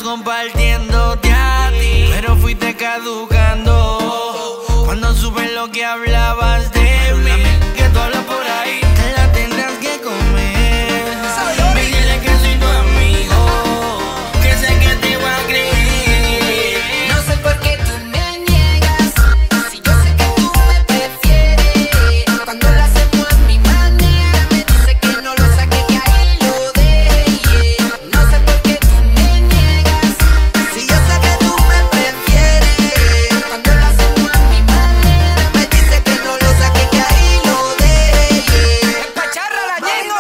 compartiéndote a ti, pero fuiste caducando cuando supe lo que hablabas de mí. Que tú hablas por ahí, te la tendrás que comer. Me dile que soy tu amigo, que sé que te va a creer. No sé por qué tú me niegas, si yo sé que tú me prefieres. Cuando lo hacemos a mi manera, me dice que no lo saque, que ahí lo deje. No sé por qué tú me niegas, si yo sé que tú me prefieres. Cuando lo hacemos a mi manera, me dice que no lo saque, que ahí lo deje. En Pacharra la Ñengo.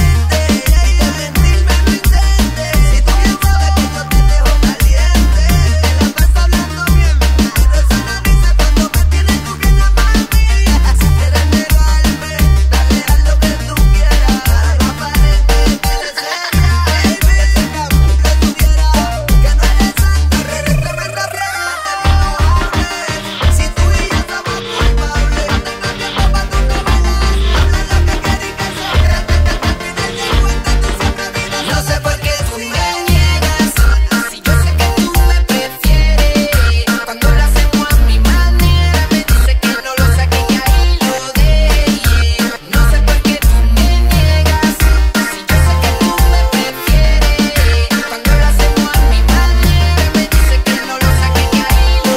Si tú bien sabes que yo te dejo caliente, te la vas hablando bien, y recién avisa cuando me tienes tú bien a mami. Si quieres negarme, dale a lo que tú quieras, no aparentes que le sepas, baby. Ese cabrón que tuviera, que no eres santa, regrésame rápido, si tú y yo somos culpables, tengo tiempo pa' tus novelas, habla lo que quieres y que sobre te piden de cuenta, tú siempre vives. No sé por qué tú me niegas, si yo sé que tú me prefieres. Cuando lo hacemos a mi manera, me dice que no lo saque, que ahí lo deje. No sé por qué tú me niegas, si yo sé que tú me prefieres. Cuando lo hacemos a mi manera, me dice que no lo saque, que ahí lo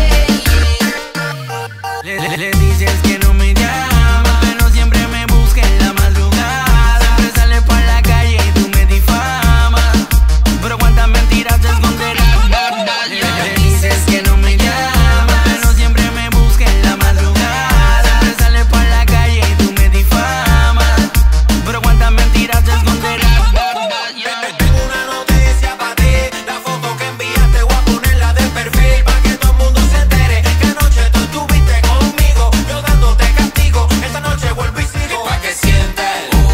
deje. Le dices que no me llamas, pero siempre me busca en la madrugada. Siempre sales por la calle y tú me difamas, pero cuántas mentiras te esconderás. Le dices que no me llamas, pero siempre me busca en la madrugada. Siempre sales por la calle y tú me difamas, pero cuántas mentiras te esconderás. Tengo una noticia para ti, la foto que enviaste voy a ponerla de perfil, para que todo el mundo se entere que anoche tú estuviste conmigo, yo dándote castigo. Esta noche vuelvo y sigo, pa' que sientas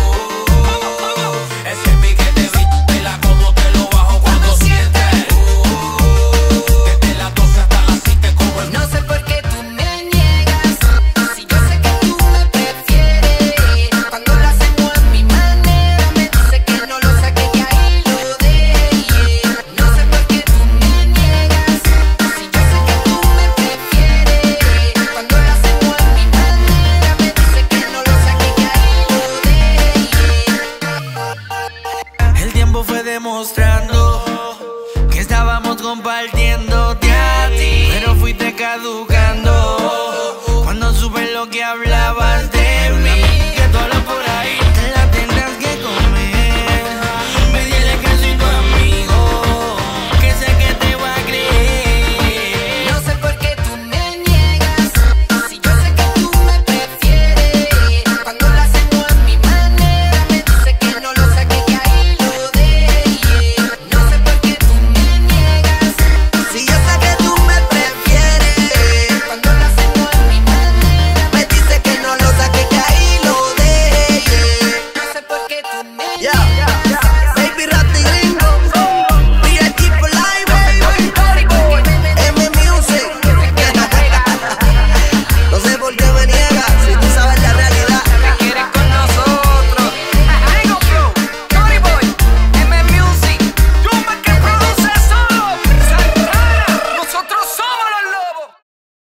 ese piquete, viste la como te lo bajo cuando sientes desde las 12 hasta las 7 como el. No sé por qué tú me niegas, si yo sé que tú me prefieres. Cuando lo hacemos a mi manera, me dice que no lo saque, que ahí lo deje. No sé por qué tú me niegas, si yo sé que tú me prefieres. Cuando lo hacemos a mi manera, me dice que no lo saque, que ahí lo deje. El tiempo fue demostrando que estábamos compartiéndote a ti, pero fuiste caducando